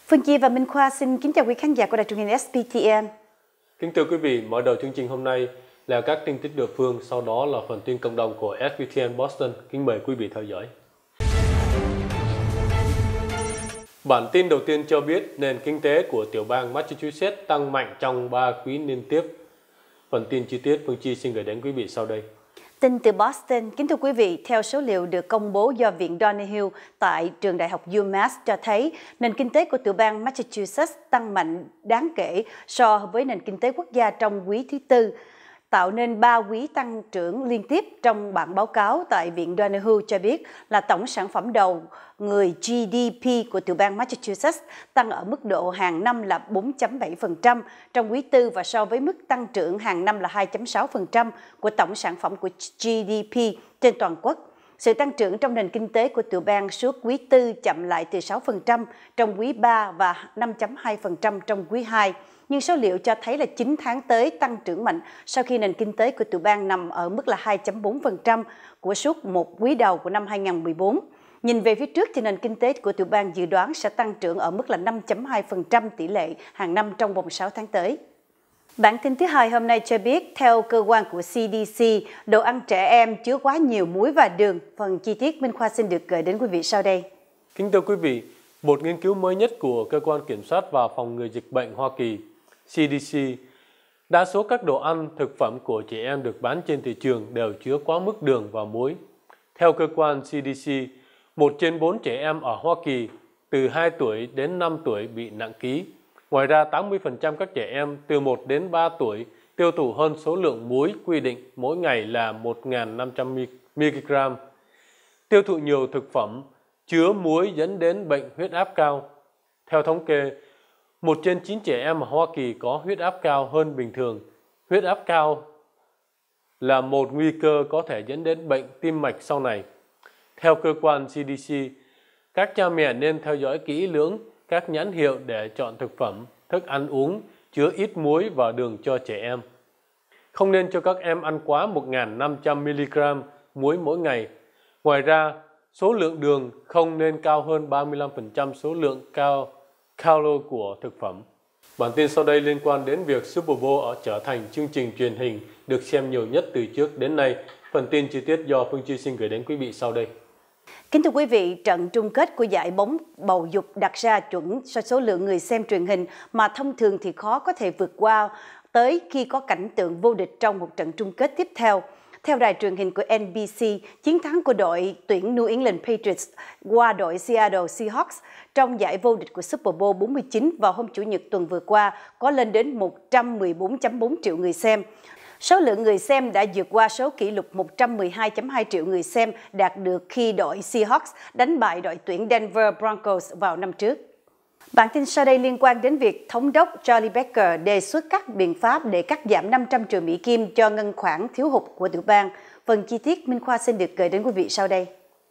Phương Chi và Minh Khoa xin kính chào quý khán giả của đài truyền hình SPTN. Kính thưa quý vị, mở đầu chương trình hôm nay là các tin tức địa phương, sau đó là phần tin cộng đồng của SPTN Boston. Kính mời quý vị theo dõi. Bản tin đầu tiên cho biết nền kinh tế của tiểu bang Massachusetts tăng mạnh trong 3 quý liên tiếp. Phần tin chi tiết Phương Chi xin gửi đến quý vị sau đây. Tin từ Boston, kính thưa quý vị, theo số liệu được công bố do Viện Donahue tại trường đại học UMass cho thấy, nền kinh tế của tiểu bang Massachusetts tăng mạnh đáng kể so với nền kinh tế quốc gia trong quý thứ tư, tạo nên 3 quý tăng trưởng liên tiếp. Trong bản báo cáo tại Viện Donahue cho biết là tổng sản phẩm đầu người GDP của tiểu bang Massachusetts tăng ở mức độ hàng năm là 4.7% trong quý tư và so với mức tăng trưởng hàng năm là 2.6% của tổng sản phẩm của GDP trên toàn quốc. Sự tăng trưởng trong nền kinh tế của tiểu bang suốt quý tư chậm lại từ 6% trong quý 3 và 5.2% trong quý 2. Nhưng số liệu cho thấy là 9 tháng tới tăng trưởng mạnh sau khi nền kinh tế của tiểu bang nằm ở mức là 2.4% của suốt một quý đầu của năm 2014. Nhìn về phía trước thì nền kinh tế của tiểu bang dự đoán sẽ tăng trưởng ở mức là 5.2% tỷ lệ hàng năm trong vòng 6 tháng tới. Bản tin thứ hai hôm nay cho biết, theo cơ quan của CDC, đồ ăn trẻ em chứa quá nhiều muối và đường. Phần chi tiết Minh Khoa xin được gửi đến quý vị sau đây. Kính thưa quý vị, một nghiên cứu mới nhất của Cơ quan Kiểm soát và Phòng ngừa Dịch bệnh Hoa Kỳ, CDC, đa số các đồ ăn, thực phẩm của trẻ em được bán trên thị trường đều chứa quá mức đường và muối. Theo cơ quan CDC, 1 trên 4 trẻ em ở Hoa Kỳ từ 2 tuổi đến 5 tuổi bị nặng ký. Ngoài ra, 80% các trẻ em từ 1 đến 3 tuổi tiêu thụ hơn số lượng muối quy định mỗi ngày là 1.500 mg. Tiêu thụ nhiều thực phẩm chứa muối dẫn đến bệnh huyết áp cao. Theo thống kê, 1 trên 9 trẻ em ở Hoa Kỳ có huyết áp cao hơn bình thường. Huyết áp cao là một nguy cơ có thể dẫn đến bệnh tim mạch sau này. Theo cơ quan CDC, các cha mẹ nên theo dõi kỹ lưỡng các nhãn hiệu để chọn thực phẩm, thức ăn uống chứa ít muối và đường cho trẻ em. Không nên cho các em ăn quá 1.500 mg muối mỗi ngày. Ngoài ra, số lượng đường không nên cao hơn 35% số lượng calo của thực phẩm. Bản tin sau đây liên quan đến việc Super Bowl trở thành chương trình truyền hình được xem nhiều nhất từ trước đến nay. Phần tin chi tiết do Phương Chi xin gửi đến quý vị sau đây. Kính thưa quý vị, trận chung kết của giải bóng bầu dục đặt ra chuẩn cho số lượng người xem truyền hình mà thông thường thì khó có thể vượt qua tới khi có cảnh tượng vô địch trong một trận chung kết tiếp theo. Theo đài truyền hình của NBC, chiến thắng của đội tuyển New England Patriots qua đội Seattle Seahawks trong giải vô địch của Super Bowl 49 vào hôm Chủ nhật tuần vừa qua có lên đến 114.4 triệu người xem. Số lượng người xem đã vượt qua số kỷ lục 112.2 triệu người xem đạt được khi đội Seahawks đánh bại đội tuyển Denver Broncos vào năm trước. Bản tin sau đây liên quan đến việc Thống đốc Charlie Baker đề xuất các biện pháp để cắt giảm 500 triệu Mỹ Kim cho ngân khoản thiếu hụt của tiểu bang. Phần chi tiết Minh Khoa xin được gửi đến quý vị sau đây.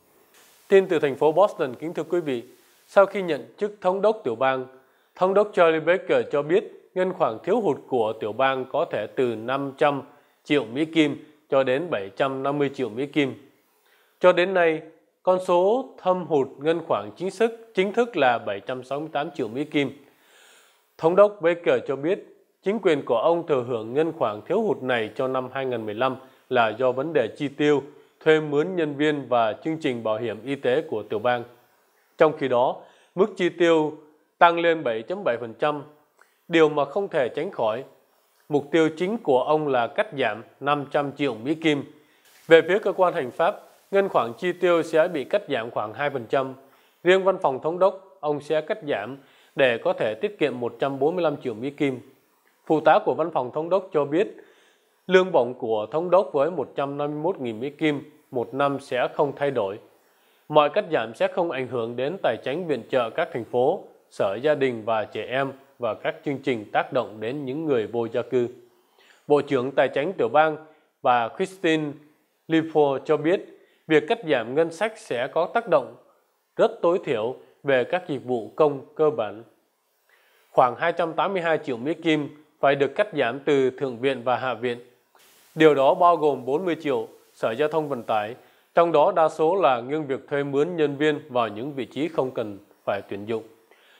Tin từ thành phố Boston, kính thưa quý vị, sau khi nhận chức Thống đốc tiểu bang, Thống đốc Charlie Baker cho biết ngân khoản thiếu hụt của tiểu bang có thể từ 500 triệu Mỹ Kim cho đến 750 triệu Mỹ Kim. Cho đến nay, con số thâm hụt ngân khoản chính thức là 768 triệu Mỹ Kim. Thống đốc Baker cho biết chính quyền của ông thừa hưởng ngân khoản thiếu hụt này cho năm 2015 là do vấn đề chi tiêu, thuê mướn nhân viên và chương trình bảo hiểm y tế của tiểu bang. Trong khi đó, mức chi tiêu tăng lên 7.7%, điều mà không thể tránh khỏi. Mục tiêu chính của ông là cắt giảm 500 triệu Mỹ Kim. Về phía cơ quan hành pháp, ngân khoản chi tiêu sẽ bị cắt giảm khoảng 2%. Riêng văn phòng thống đốc, ông sẽ cắt giảm để có thể tiết kiệm 145 triệu Mỹ Kim. Phụ tá của văn phòng thống đốc cho biết, lương bổng của thống đốc với 151.000 Mỹ Kim một năm sẽ không thay đổi. Mọi cắt giảm sẽ không ảnh hưởng đến tài chính viện trợ các thành phố, sở gia đình và trẻ em và các chương trình tác động đến những người vô gia cư. Bộ trưởng Tài chính tiểu bang bà Christine Lifo cho biết việc cắt giảm ngân sách sẽ có tác động rất tối thiểu về các dịch vụ công cơ bản. Khoảng 282 triệu Mỹ Kim phải được cắt giảm từ Thượng viện và Hạ viện. Điều đó bao gồm 40 triệu Sở Giao thông Vận tải, trong đó đa số là ngưng việc thuê mướn nhân viên vào những vị trí không cần phải tuyển dụng.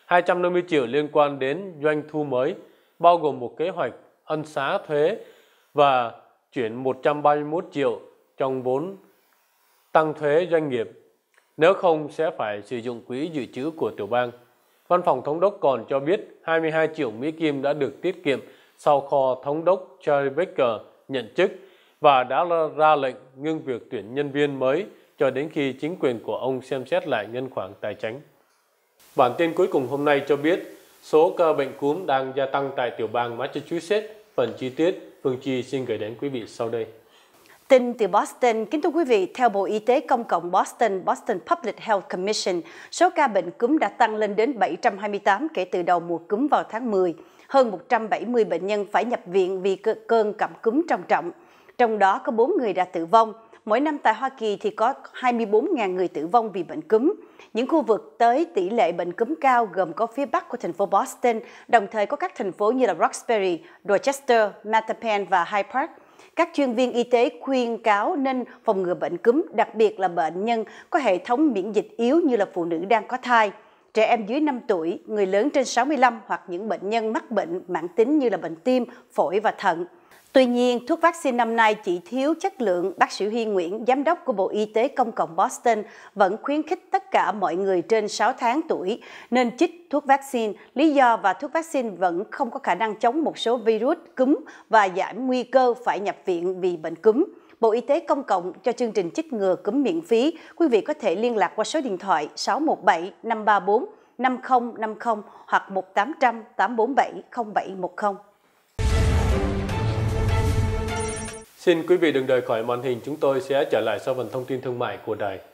250 triệu liên quan đến doanh thu mới, bao gồm một kế hoạch ân xá thuế và chuyển 131 triệu trong vốn tăng thuế doanh nghiệp. Nếu không sẽ phải sử dụng quỹ dự trữ của tiểu bang. Văn phòng thống đốc còn cho biết 22 triệu Mỹ Kim đã được tiết kiệm sau kho thống đốc Charlie Baker nhận chức và đã ra lệnh ngưng việc tuyển nhân viên mới cho đến khi chính quyền của ông xem xét lại ngân khoản tài chính. Bản tin cuối cùng hôm nay cho biết số ca bệnh cúm đang gia tăng tại tiểu bang Massachusetts. Phần chi tiết, Phương Chi xin gửi đến quý vị sau đây. Tin từ Boston, kính thưa quý vị, theo Bộ Y tế Công cộng Boston Public Health Commission, số ca bệnh cúm đã tăng lên đến 728 kể từ đầu mùa cúm vào tháng 10. Hơn 170 bệnh nhân phải nhập viện vì cơn cảm cúm trầm trọng. Trong đó có 4 người đã tử vong. Mỗi năm tại Hoa Kỳ thì có 24.000 người tử vong vì bệnh cúm. Những khu vực tới tỷ lệ bệnh cúm cao gồm có phía Bắc của thành phố Boston, đồng thời có các thành phố như là Roxbury, Dorchester, Mattapan và Hyde Park. Các chuyên viên y tế khuyên cáo nên phòng ngừa bệnh cúm, đặc biệt là bệnh nhân có hệ thống miễn dịch yếu như là phụ nữ đang có thai, trẻ em dưới 5 tuổi, người lớn trên 65 hoặc những bệnh nhân mắc bệnh mãn tính như là bệnh tim, phổi và thận. Tuy nhiên, thuốc vaccine năm nay chỉ thiếu chất lượng. Bác sĩ Huy Nguyễn, Giám đốc của Bộ Y tế Công cộng Boston, vẫn khuyến khích tất cả mọi người trên 6 tháng tuổi nên chích thuốc vaccine. Lý do và thuốc vaccine vẫn không có khả năng chống một số virus cúm và giảm nguy cơ phải nhập viện vì bệnh cúm. Bộ Y tế Công cộng cho chương trình chích ngừa cúm miễn phí. Quý vị có thể liên lạc qua số điện thoại 617 534 5050 hoặc 1-800-847-0710. Xin quý vị đừng rời khỏi màn hình, chúng tôi sẽ trở lại sau phần thông tin thương mại của đài.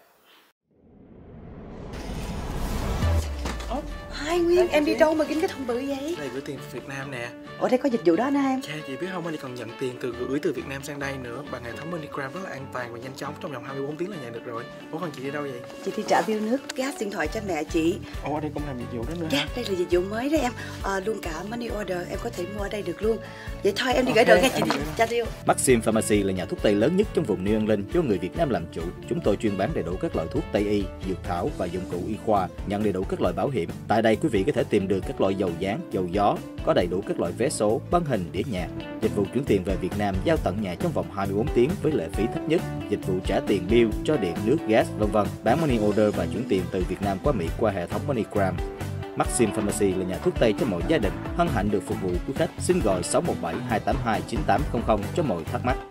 Hai Nguyên, em đi đâu mà kính cái thùng bự vậy? Đây gửi tiền Việt Nam nè. Ở đây có dịch vụ đó nè em. Cha, chị biết không, anh còn nhận tiền gửi từ Việt Nam sang đây nữa. Bằng hệ thống MoneyGram rất là an toàn và nhanh chóng, trong vòng 24 tiếng là nhận được rồi. Ủa còn chị đi đâu vậy? Chị đi trả bill nước, gas điện thoại cho mẹ chị. Ồ, ở đây cũng làm dịch vụ đó nữa hả? Đây là dịch vụ mới đó em. Luôn cả money order, em có thể mua ở đây được luôn. Vậy thôi em đi gửi đồ nghe chị đi. Chào Tiêu. Maxim Pharmacy là nhà thuốc Tây lớn nhất trong vùng New England do người Việt Nam làm chủ. Chúng tôi chuyên bán đầy đủ các loại thuốc Tây y, dược thảo và dụng cụ y khoa, nhận đầy đủ các loại bảo hiểm. Tại đây quý vị có thể tìm được các loại dầu dán, dầu gió, có đầy đủ các loại vé số, băng hình, đĩa nhạc. Dịch vụ chuyển tiền về Việt Nam giao tận nhà trong vòng 24 tiếng với lệ phí thấp nhất. Dịch vụ trả tiền bill cho điện, nước, gas, v.v. Bán money order và chuyển tiền từ Việt Nam qua Mỹ qua hệ thống MoneyGram. Maxim Pharmacy là nhà thuốc Tây cho mọi gia đình, hân hạnh được phục vụ quý khách. Xin gọi 617 282 9800 cho mọi thắc mắc.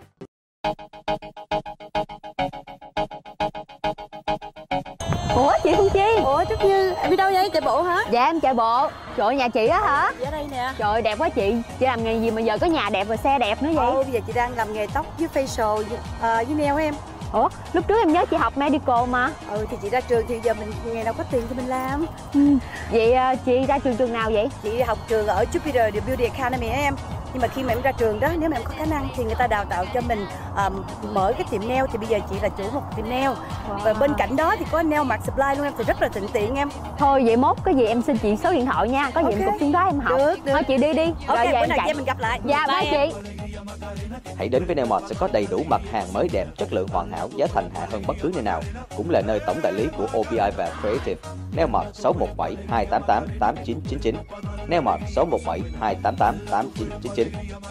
Ủa chị Phương Chi? Ủa Trúc Như, em đi đâu vậy? Chạy bộ hả? Dạ em chạy bộ. Trời ơi, nhà chị á hả? Dạ đây nè. Trời đẹp quá chị. Chị làm nghề gì mà giờ có nhà đẹp và xe đẹp nữa vậy? Bây giờ chị đang làm nghề tóc với facial với nail em. Ủa lúc trước em nhớ chị học medical mà. Thì chị ra trường thì giờ mình ngày nào có tiền thì mình làm. Vậy chị ra trường nào vậy? Chị học trường ở Jupiter The Beauty Academy em. Nhưng mà khi mà em ra trường đó, nếu mà em có khả năng thì người ta đào tạo cho mình mở cái tiệm nail. Thì bây giờ chị là chủ một tiệm nail. Và bên cạnh đó thì có nail mart supply luôn em, thì rất là thuận tiện em. Thôi vậy mốt cái gì em xin chị số điện thoại nha. Có gì em cục chuyên đó em học. Được. Thôi chị đi đi. Ok, rồi bữa nào chị mình gặp lại. Dạ bye chị. Hãy đến với Nailmart sẽ có đầy đủ mặt hàng mới đẹp, chất lượng hoàn hảo, giá thành hạ hơn bất cứ nơi nào. Cũng là nơi tổng đại lý của OPI và Creative. Nailmart 617 288 8999. Nailmart 617 288 8999.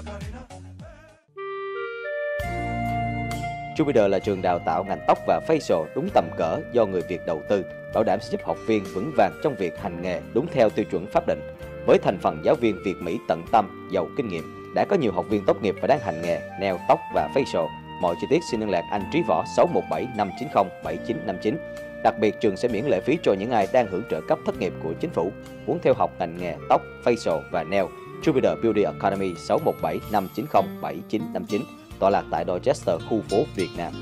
Jupiter là trường đào tạo ngành tóc và facial đúng tầm cỡ do người Việt đầu tư, bảo đảm sẽ giúp học viên vững vàng trong việc hành nghề đúng theo tiêu chuẩn pháp định. Với thành phần giáo viên Việt Mỹ tận tâm, giàu kinh nghiệm, đã có nhiều học viên tốt nghiệp và đang hành nghề nail, tóc và facial. Mọi chi tiết xin liên lạc anh Trí Võ 617 590 7959. Đặc biệt, trường sẽ miễn lệ phí cho những ai đang hưởng trợ cấp thất nghiệp của chính phủ. Muốn theo học ngành nghề tóc, facial và nail, Jupiter Beauty Academy 617 590 7959, tọa lạc tại Dorchester, khu phố Việt Nam.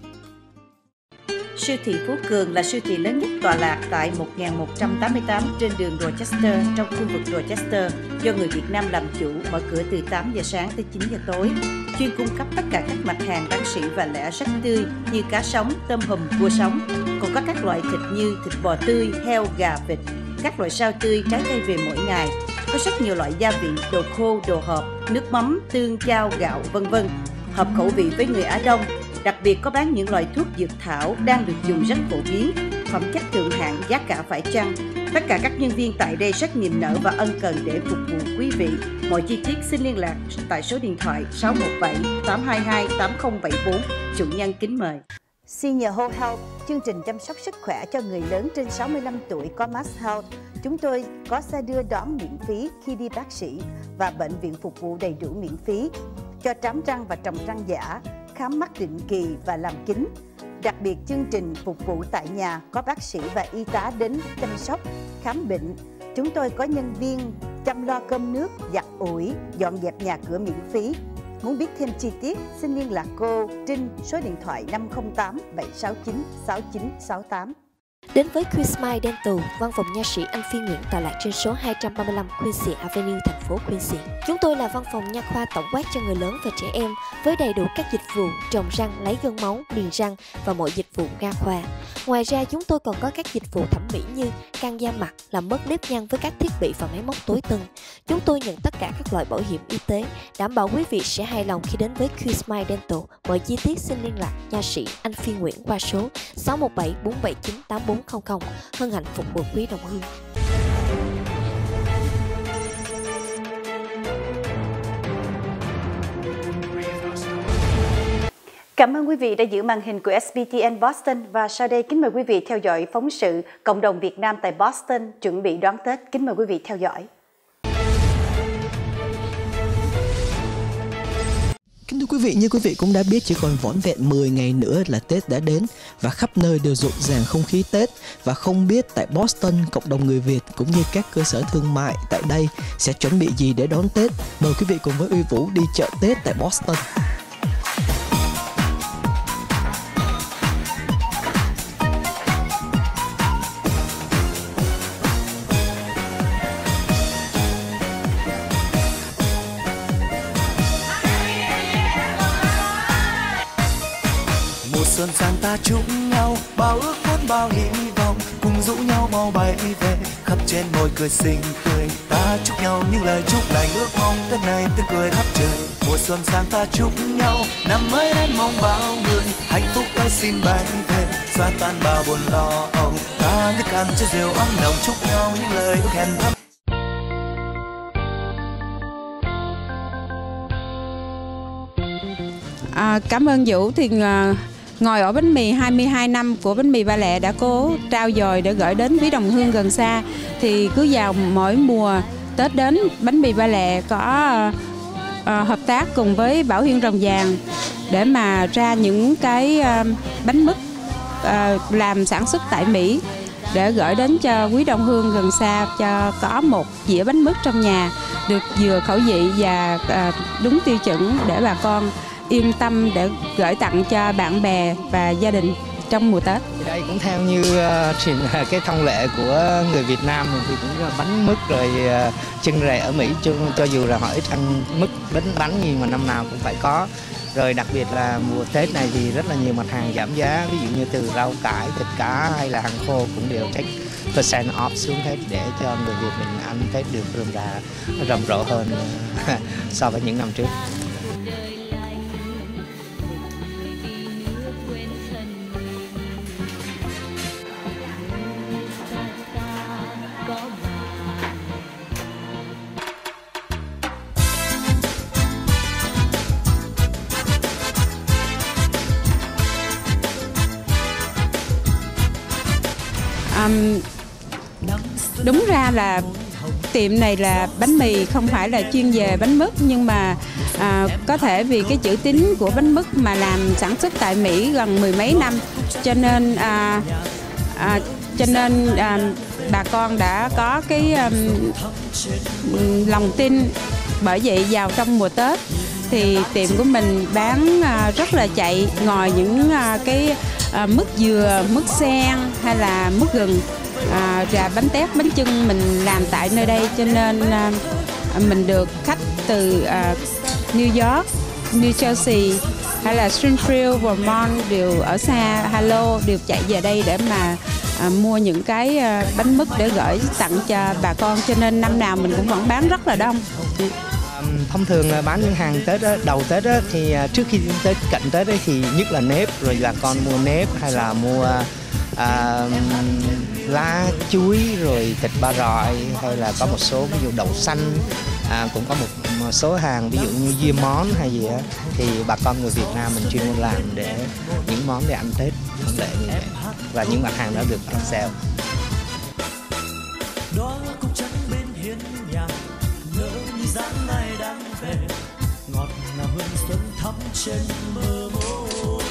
Siêu thị Phú Cường là siêu thị lớn nhất tọa lạc tại 1188 trên đường Dorchester trong khu vực Dorchester, do người Việt Nam làm chủ, mở cửa từ 8 giờ sáng tới 9 giờ tối. Chuyên cung cấp tất cả các mặt hàng bán sỉ và lẻ rất tươi như cá sống, tôm hùm, cua sống. Còn có các loại thịt như thịt bò tươi, heo, gà, vịt, các loại rau tươi, trái cây về mỗi ngày. Có rất nhiều loại gia vị, đồ khô, đồ hộp, nước mắm, tương, chao, gạo, v.v. Hợp khẩu vị với người Á Đông. Đặc biệt có bán những loại thuốc dược thảo đang được dùng rất phổ biến, phẩm chất thượng hạng, giá cả phải chăng. Tất cả các nhân viên tại đây rất niềm nở và ân cần để phục vụ quý vị. Mọi chi tiết xin liên lạc tại số điện thoại 617 822 8074. Chủ nhân kính mời. Senior Whole Health, chương trình chăm sóc sức khỏe cho người lớn trên 65 tuổi có Mass Health. Chúng tôi có xe đưa đón miễn phí khi đi bác sĩ và bệnh viện phục vụ đầy đủ miễn phí cho trám răng và trồng răng giả, khám mắt định kỳ và làm kính. Đặc biệt chương trình phục vụ tại nhà, có bác sĩ và y tá đến chăm sóc, khám bệnh. Chúng tôi có nhân viên chăm lo cơm nước, giặt ủi, dọn dẹp nhà cửa miễn phí. Muốn biết thêm chi tiết, xin liên lạc cô Trinh số điện thoại 508 769 6968. Đến với Queensmile Dental, văn phòng nha sĩ Anh Phi Nguyễn tọa lạc trên số 235 Quincy Avenue, thành phố Quincy. Chúng tôi là văn phòng nha khoa tổng quát cho người lớn và trẻ em với đầy đủ các dịch vụ trồng răng, lấy gân máu, niềng răng và mọi dịch vụ nha khoa. Ngoài ra, chúng tôi còn có các dịch vụ thẩm mỹ như căng da mặt, làm mất nếp nhăn với các thiết bị và máy móc tối tân. Chúng tôi nhận tất cả các loại bảo hiểm y tế, đảm bảo quý vị sẽ hài lòng khi đến với Queensmile Dental. Mọi chi tiết xin liên lạc nha sĩ Anh Phi Nguyễn qua số 617 479 8400. Hân hạnh phục vụ quý đồng hương. Cảm ơn quý vị đã giữ màn hình của SBTN Boston và sau đây kính mời quý vị theo dõi phóng sự Cộng đồng Việt Nam tại Boston chuẩn bị đón Tết. Kính mời quý vị theo dõi. Kính thưa quý vị, như quý vị cũng đã biết, chỉ còn vỏn vẹn 10 ngày nữa là Tết đã đến và khắp nơi đều rộn ràng không khí Tết. Và không biết tại Boston, cộng đồng người Việt cũng như các cơ sở thương mại tại đây sẽ chuẩn bị gì để đón Tết. Mời quý vị cùng với Uy Vũ đi chợ Tết tại Boston. Xuân sang ta chúc nhau bao ước muốn bao hy vọng, cùng rủ nhau mau bay về khắp trên môi cười xinh tươi. Ta chúc nhau những lời chúc lành, ước mong Tết này tiếng cười khắp trời. Mùa xuân sang ta chúc nhau năm mới đến mong bao người hạnh phúc ơi xin bay về, xóa tan bao buồn lo âu. Ta thức ăn cho rượu ấm nồng, chúc nhau những lời ước hẹn thắm. Cảm ơn Vũ. Thì ngồi ở bánh mì 22 năm của bánh mì Ba Lẹ đã cố trao dồi để gửi đến quý đồng hương gần xa. Thì cứ vào mỗi mùa Tết đến, bánh mì Ba Lẹ có hợp tác cùng với Bảo Hiên Rồng Vàng để mà ra những cái bánh mứt làm sản xuất tại Mỹ để gửi đến cho quý đồng hương gần xa, cho có một dĩa bánh mứt trong nhà được vừa khẩu vị và đúng tiêu chuẩn để bà con yên tâm để gửi tặng cho bạn bè và gia đình trong mùa Tết. Đây cũng theo như cái thông lệ của người Việt Nam thì cũng bánh mứt rồi chân rề ở Mỹ, cho dù là họ ít ăn mứt bánh nhưng mà năm nào cũng phải có. Rồi đặc biệt là mùa Tết này thì rất là nhiều mặt hàng giảm giá, ví dụ như từ rau cải, thịt cá hay là hàng khô cũng đều take percent off xuống hết để cho người Việt mình ăn Tết được rầm rộ hơn so với những năm trước. Đúng ra là tiệm này là bánh mì không phải là chuyên về bánh mứt, nhưng mà có thể vì cái chữ tín của bánh mứt mà làm sản xuất tại Mỹ gần 10 mấy năm, cho nên bà con đã có cái lòng tin. Bởi vậy vào trong mùa Tết thì tiệm của mình bán rất là chạy, ngoài những cái mứt dừa, mứt sen hay là mứt gừng, và bánh tét, bánh chưng mình làm tại nơi đây, cho nên mình được khách từ New York, New Jersey hay là Springfield, Vermont đều ở xa Halo đều chạy về đây để mà mua những cái bánh mứt để gửi tặng cho bà con, cho nên năm nào mình cũng vẫn bán rất là đông. Thông thường bán những hàng Tết đó, đầu Tết đó, thì trước khi Tết cận Tết đấy thì nhất là nếp, rồi bà con mua nếp hay là mua lá chuối rồi thịt ba rọi, hay là có một số ví dụ đậu xanh, cũng có một số hàng ví dụ như dưa món hay gì á, thì bà con người Việt Nam mình chuyên môn làm để những món để ăn Tết thông lệ như vậy, và những mặt hàng đó được on sale. Đó cũng chẳng bên hiên nhà ngỡ như dáng ngày đang về, ngọt ngào hương xuân thắm trên mơ hồ.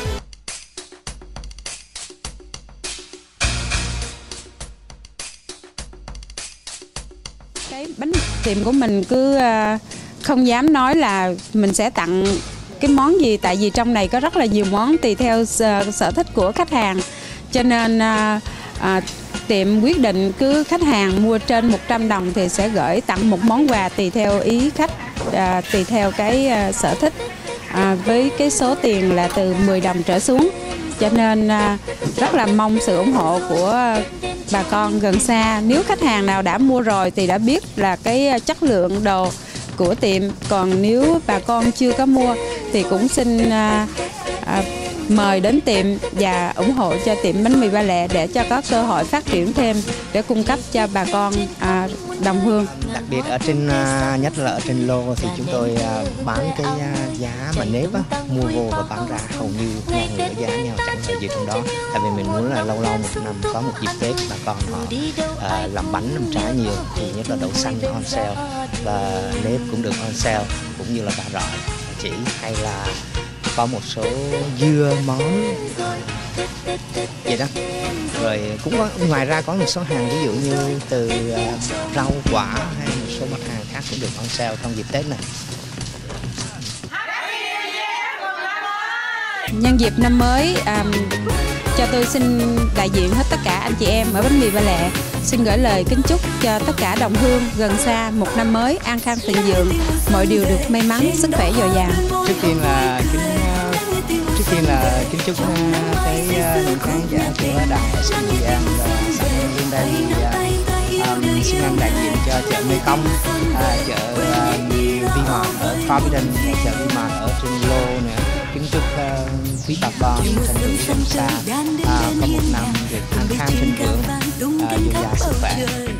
Cái bánh tiệm của mình cứ không dám nói là mình sẽ tặng cái món gì, tại vì trong này có rất là nhiều món tùy theo sở thích của khách hàng, cho nên tiệm quyết định cứ khách hàng mua trên 100 đồng thì sẽ gửi tặng một món quà tùy theo ý khách, tùy theo cái sở thích, với cái số tiền là từ 10 đồng trở xuống. Cho nên rất là mong sự ủng hộ của bà con gần xa. Nếu khách hàng nào đã mua rồi thì đã biết là cái chất lượng đồ của tiệm. Còn nếu bà con chưa có mua thì cũng xin mời đến tiệm và ủng hộ cho tiệm bánh mì Ba Lẹ để cho có cơ hội phát triển thêm để cung cấp cho bà con đồng hương. Đặc biệt ở trên nhất là ở trên lô thì chúng tôi bán cái giá mà nếp á, mua vô và bán ra hầu như ngang ngửa giá nhau, chẳng hề gì trong đó. Tại vì mình muốn là lâu lâu một năm có một dịp Tết bà con họ làm bánh làm trái nhiều, thì nhất là đậu xanh on sale và nếp cũng được on sale, cũng như là bà rọi, chỉ hay là có một số dưa món vậy đó. Rồi cũng có, ngoài ra có một số hàng ví dụ như từ rau quả hay một số mặt hàng khác cũng được on sale trong dịp Tết này. Nhân dịp năm mới, cho tôi xin đại diện hết tất cả anh chị em ở bánh mì Ba Lẹ xin gửi lời kính chúc cho tất cả đồng hương gần xa một năm mới an khang thịnh vượng, mọi điều được may mắn, sức khỏe dồi dào. Trước tiên là kính chúc cái lượng khán giả của đài SBTN và xã hội lên đây thì xin ăn đại diện cho chợ Mê Công, chợ Vinmart ở Providence và chợ Vinmart ở trên Lô nữa. Kính chúc quý bà con thân hữu gần xa có một năm được an khang thịnh vượng, dồi dào sức khỏe.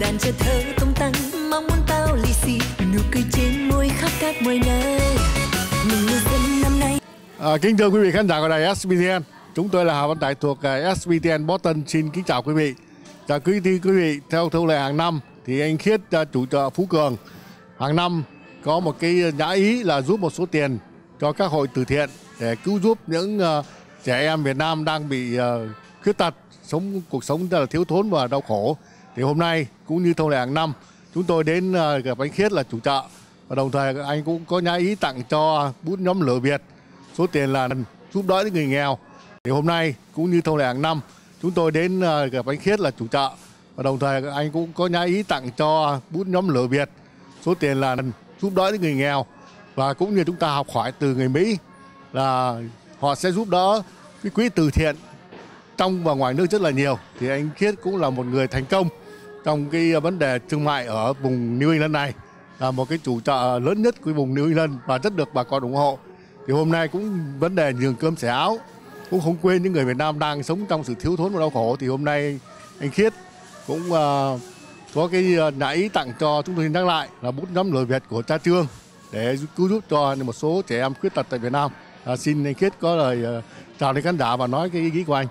Kính thưa quý vị khán giả của đài SBTN, chúng tôi là Hà Văn Đại thuộc SBTN Boston xin kính chào quý vị. Quý vị, theo thông lệ hàng năm thì anh Khiết, chủ chợ Phú Cường, hàng năm có một cái nhã ý là giúp một số tiền cho các hội từ thiện để cứu giúp những trẻ em Việt Nam đang bị khuyết tật, cuộc sống rất là thiếu thốn và đau khổ. Thì hôm nay cũng như thông lệ hàng năm, chúng tôi đến gặp anh Khiết là chủ chợ, và đồng thời anh cũng có nhã ý tặng cho bút nhóm Lửa Việt số tiền là giúp đỡ những người nghèo. Thì hôm nay cũng như thông lệ hàng năm, chúng tôi đến gặp anh Khiết là chủ chợ, và đồng thời anh cũng có nhã ý tặng cho bút nhóm Lửa Việt số tiền là giúp đỡ những người nghèo, và cũng như chúng ta học hỏi từ người Mỹ là họ sẽ giúp đỡ cái quỹ từ thiện trong và ngoài nước rất là nhiều. Thì anh Khiết cũng là một người thành công trong cái vấn đề thương mại ở vùng New England này, là một cái chủ chợ lớn nhất của vùng New England và rất được bà con ủng hộ. Thì hôm nay cũng vấn đề nhường cơm xẻ áo, cũng không quên những người Việt Nam đang sống trong sự thiếu thốn và đau khổ. Thì hôm nay anh Khiết cũng có cái nhã ý tặng cho chúng tôi nhắc lại là bút nhóm Lửa Việt của cha Trương để cứu giúp cho một số trẻ em khuyết tật tại Việt Nam. Xin anh Khiết có lời chào đến khán giả và nói cái ý kiến của anh.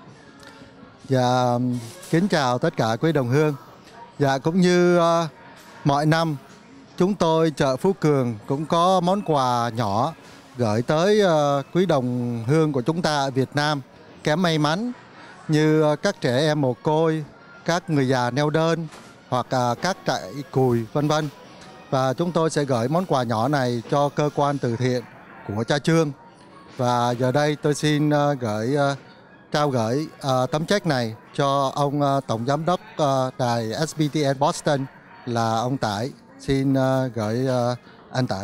Dạ, kính chào tất cả quý đồng hương. Dạ, cũng như mọi năm, chúng tôi chợ Phú Cường cũng có món quà nhỏ gửi tới quý đồng hương của chúng ta ở Việt Nam kém may mắn, như các trẻ em mồ côi, các người già neo đơn hoặc các trại cùi vân vân. Và chúng tôi sẽ gửi món quà nhỏ này cho cơ quan từ thiện của cha Trương. Và giờ đây tôi xin trao gửi tấm check này cho ông Tổng Giám đốc đài SBTN Boston là ông Tải. Xin gửi anh Tải.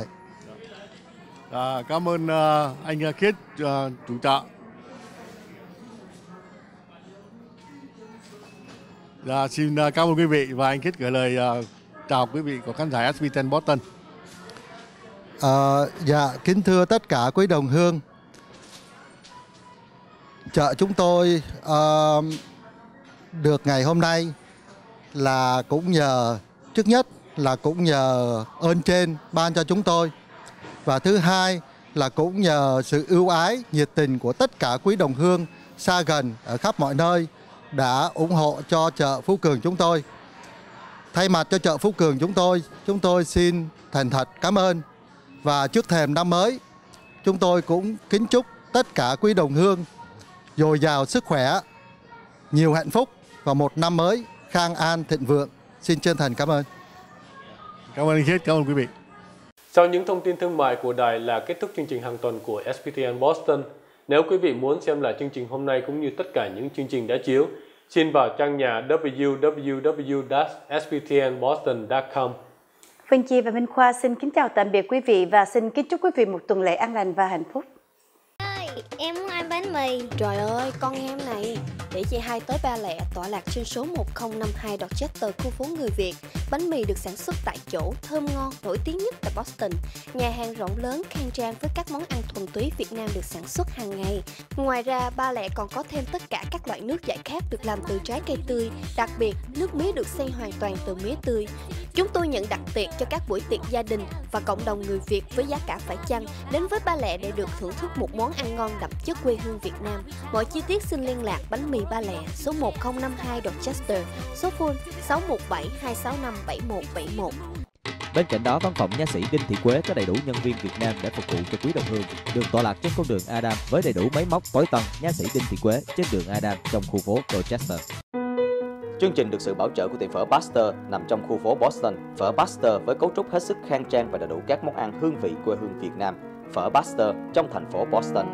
Cảm ơn anh Khiết, chủ chợ. Xin cảm ơn quý vị và anh Khiết gửi lời chào quý vị của khán giả SBTN Boston. Dạ, kính thưa tất cả quý đồng hương, chợ chúng tôi được ngày hôm nay là cũng nhờ, trước nhất là cũng nhờ ơn trên ban cho chúng tôi. Và thứ hai là cũng nhờ sự ưu ái, nhiệt tình của tất cả quý đồng hương xa gần ở khắp mọi nơi đã ủng hộ cho chợ Phú Cường chúng tôi. Thay mặt cho chợ Phú Cường chúng tôi xin thành thật cảm ơn. Và trước thềm năm mới, chúng tôi cũng kính chúc tất cả quý đồng hương dồi dào sức khỏe, nhiều hạnh phúc và một năm mới khang an thịnh vượng. Xin chân thành cảm ơn. Cảm ơn anh Khiết, cảm ơn quý vị. Sau những thông tin thương mại của đài là kết thúc chương trình hàng tuần của SBTN Boston. Nếu quý vị muốn xem lại chương trình hôm nay cũng như tất cả những chương trình đã chiếu, xin vào trang nhà www.sbtnboston.com. Phương Chi và Minh Khoa xin kính chào tạm biệt quý vị và xin kính chúc quý vị một tuần lễ an lành và hạnh phúc. Em muốn ăn bánh mì. Trời ơi, con em này. Để chị hai tới Ba Lẹ, tọa lạc trên số 1052 Dorchester, khu phố người Việt. Bánh mì được sản xuất tại chỗ, thơm ngon, nổi tiếng nhất tại Boston. Nhà hàng rộng lớn, khang trang với các món ăn thuần túy Việt Nam được sản xuất hàng ngày. Ngoài ra, Ba Lẹ còn có thêm tất cả các loại nước giải khát được làm từ trái cây tươi. Đặc biệt, nước mía được xây hoàn toàn từ mía tươi. Chúng tôi nhận đặt tiệc cho các buổi tiệc gia đình và cộng đồng người Việt với giá cả phải chăng. Đến với Ba Lẹ để được thưởng thức một món ăn ngon đậm chất quê hương Việt Nam. Mọi chi tiết xin liên lạc bánh mì Ba Lẹ, số 1052 Dorchester, số phone 617 265 7171. Bên cạnh đó, văn phòng nha sĩ Đinh Thị Quế có đầy đủ nhân viên Việt Nam để phục vụ cho quý đồng hương. Đường tọa lạc trên con đường Adam với đầy đủ máy móc tối tân. Nha sĩ Đinh Thị Quế trên đường Adam trong khu phố Dorchester. Chương trình được sự bảo trợ của tiệm phở Baxter nằm trong khu phố Boston. Phở Baxter với cấu trúc hết sức khang trang và đầy đủ các món ăn hương vị quê hương Việt Nam. Phở Baxter trong thành phố Boston.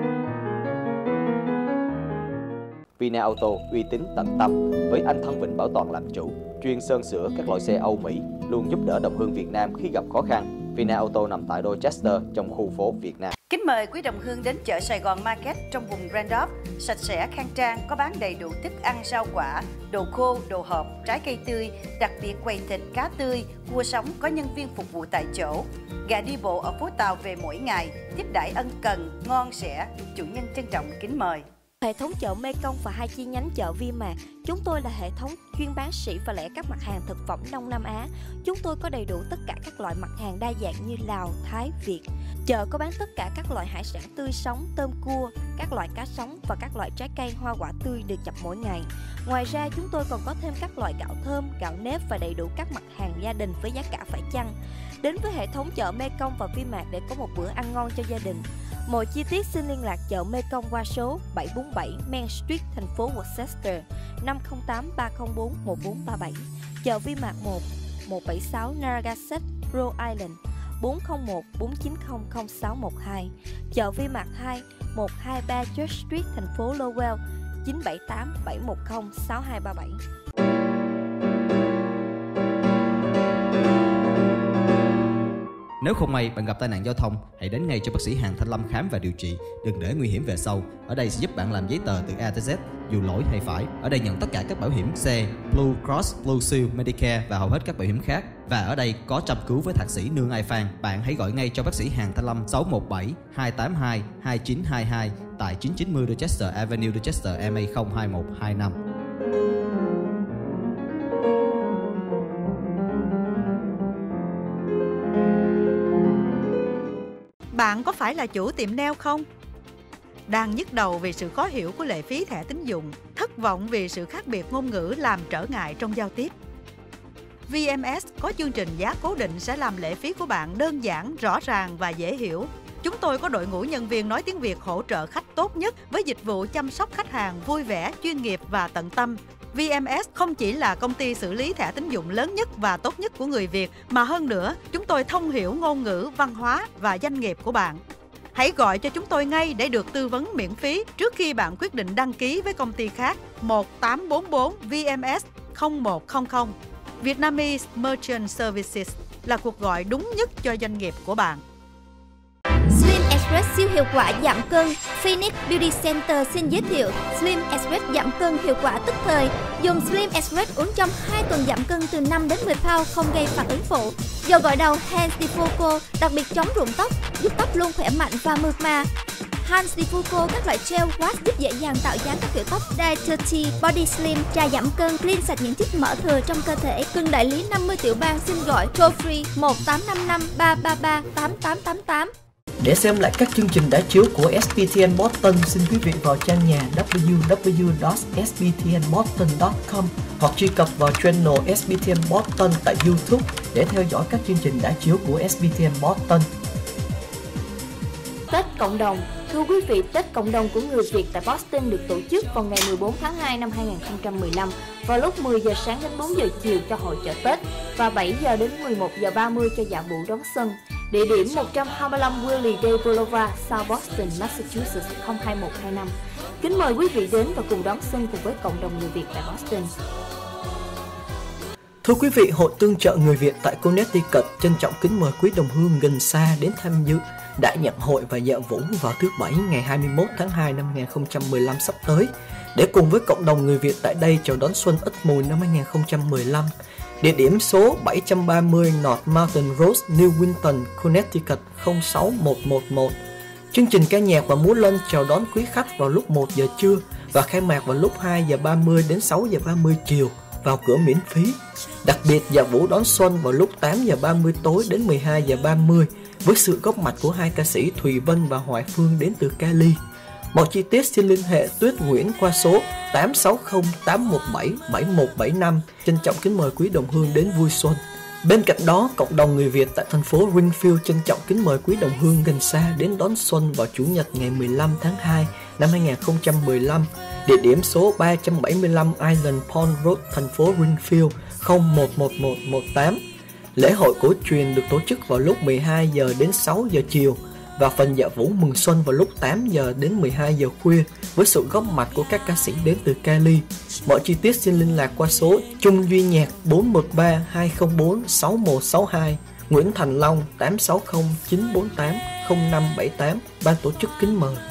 Vina Auto uy tín tận tâm với anh Thân Vịnh Bảo Toàn làm chủ, chuyên sơn sửa các loại xe Âu Mỹ, luôn giúp đỡ đồng hương Việt Nam khi gặp khó khăn. Vina Auto nằm tại Dorchester trong khu phố Việt Nam. Kính mời quý đồng hương đến chợ Sài Gòn Market trong vùng Randolph, sạch sẽ khang trang, có bán đầy đủ thức ăn rau quả, đồ khô, đồ hộp, trái cây tươi, đặc biệt quầy thịt, cá tươi, cua sống có nhân viên phục vụ tại chỗ. Gà đi bộ ở phố Tàu về mỗi ngày, tiếp đãi ân cần, ngon rẻ, chủ nhân trân trọng kính mời. Hệ thống chợ Mekong và hai chi nhánh chợ Vinmart. Chúng tôi là hệ thống chuyên bán sỉ và lẻ các mặt hàng thực phẩm Đông Nam Á. Chúng tôi có đầy đủ tất cả các loại mặt hàng đa dạng như Lào, Thái, Việt. Chợ có bán tất cả các loại hải sản tươi sống, tôm cua, các loại cá sống và các loại trái cây hoa quả tươi được chặt mỗi ngày. Ngoài ra chúng tôi còn có thêm các loại gạo thơm, gạo nếp và đầy đủ các mặt hàng gia đình với giá cả phải chăng. Đến với hệ thống chợ Mekong và Vinmart để có một bữa ăn ngon cho gia đình. Mọi chi tiết xin liên lạc chợ Mekong qua số 747 Main Street, thành phố Worcester, 508 304 1437. Chợ Vinmart 1, 176 Narragansett, Rhode Island, 401 490 0612. Chợ Vinmart 2, 123 Church Street, thành phố Lowell, 978 710 6237. Nếu không may bạn gặp tai nạn giao thông, hãy đến ngay cho bác sĩ Hàn Thanh Lâm khám và điều trị. Đừng để nguy hiểm về sau. Ở đây sẽ giúp bạn làm giấy tờ từ A tới Z, dù lỗi hay phải. Ở đây nhận tất cả các bảo hiểm xe, Blue Cross, Blue Shield, Medicare và hầu hết các bảo hiểm khác. Và ở đây có chăm cứu với thạc sĩ Nương Ai Phan. Bạn hãy gọi ngay cho bác sĩ Hàn Thanh Lâm 617 282 2922 tại 990 Dorchester Avenue, Dorchester, MA 02125. Bạn có phải là chủ tiệm nail không? Đang nhức đầu vì sự khó hiểu của lệ phí thẻ tín dụng, thất vọng vì sự khác biệt ngôn ngữ làm trở ngại trong giao tiếp? VMS có chương trình giá cố định sẽ làm lệ phí của bạn đơn giản, rõ ràng và dễ hiểu. Chúng tôi có đội ngũ nhân viên nói tiếng Việt hỗ trợ khách tốt nhất với dịch vụ chăm sóc khách hàng vui vẻ, chuyên nghiệp và tận tâm. VMS không chỉ là công ty xử lý thẻ tín dụng lớn nhất và tốt nhất của người Việt, mà hơn nữa, chúng tôi thông hiểu ngôn ngữ, văn hóa và doanh nghiệp của bạn. Hãy gọi cho chúng tôi ngay để được tư vấn miễn phí trước khi bạn quyết định đăng ký với công ty khác. 1844 VMS 0100. Vietnamese Merchant Services là cuộc gọi đúng nhất cho doanh nghiệp của bạn. Slim Express siêu hiệu quả giảm cân. Phoenix Beauty Center xin giới thiệu Slim Express giảm cân hiệu quả tức thời. Dùng Slim Express uống trong 2 tuần giảm cân từ 5 đến 10 pound không gây phản ứng phụ. Dầu gội đầu Hands Defoco đặc biệt chống rụng tóc, giúp tóc luôn khỏe mạnh và mượt mà. Hans Difuco các loại gel wash giúp dễ dàng tạo dáng các kiểu tóc. Dye30 Body Slim trà giảm cân clean sạch những chất mỡ thừa trong cơ thể. Cưng đại lý 50 tiểu bang xin gọi toll free 1855 333 8888. Để xem lại các chương trình đã chiếu của SBTN Boston, xin quý vị vào trang nhà www.sbtnboston.com hoặc truy cập vào channel SBTN Boston tại YouTube để theo dõi các chương trình đã chiếu của SBTN Boston. Tết cộng đồng. Thưa quý vị, Tết cộng đồng của người Việt tại Boston được tổ chức vào ngày 14 tháng 2 năm 2015 vào lúc 10 giờ sáng đến 4 giờ chiều cho hội chợ Tết và 7 giờ đến 11 giờ 30 cho dạ vũ đón xuân. Địa điểm 125 Willie Day Boulevard, South Boston, Massachusetts 02125. Kính mời quý vị đến và cùng đón xuân cùng với cộng đồng người Việt tại Boston. Thưa quý vị, Hội Tương trợ Người Việt tại Connecticut trân trọng kính mời quý đồng hương gần xa đến tham dự đại nhạc hội và dạ vũ vào thứ Bảy ngày 21 tháng 2 năm 2015 sắp tới để cùng với cộng đồng người Việt tại đây chào đón xuân Ất Mùi năm 2015. Địa điểm số 730 North Mountain Road, New Winton, Connecticut 06111. Chương trình ca nhạc và múa lân chào đón quý khách vào lúc 1 giờ trưa và khai mạc vào lúc 2 giờ 30 đến 6 giờ 30 chiều, vào cửa miễn phí. Đặc biệt dạ vũ đón xuân vào lúc 8 giờ 30 tối đến 12 giờ 30 với sự góp mặt của hai ca sĩ Thùy Vân và Hoài Phương đến từ Cali. Mọi chi tiết xin liên hệ Tuyết Nguyễn qua số 860 817 7175. Trân trọng kính mời quý đồng hương đến vui xuân. Bên cạnh đó, cộng đồng người Việt tại thành phố Greenfield trân trọng kính mời quý đồng hương gần xa đến đón xuân vào Chủ nhật ngày 15 tháng 2 năm 2015. Địa điểm số 375 Island Pond Road, thành phố Greenfield 011118. Lễ hội cổ truyền được tổ chức vào lúc 12 giờ đến 6 giờ chiều và phần dạ vũ mừng xuân vào lúc 8 giờ đến 12 giờ khuya với sự góp mặt của các ca sĩ đến từ Cali. Mọi chi tiết xin liên lạc qua số Trung Duy Nhạc 413 204 6162, Nguyễn Thành Long 860 948 0578. Ban tổ chức kính mời.